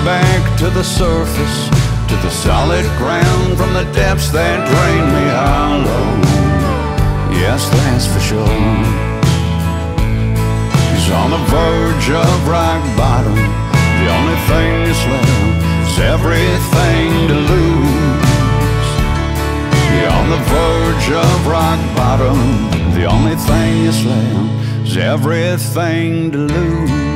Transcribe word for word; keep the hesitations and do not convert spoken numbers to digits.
back to the surface, to the solid ground from the depths that drain me hollow. Yes, that's for sure. He's on the verge of rock bottom. The only thing that's left is everything to lose. You're on the verge of rock bottom. The only thing that's left is everything to lose.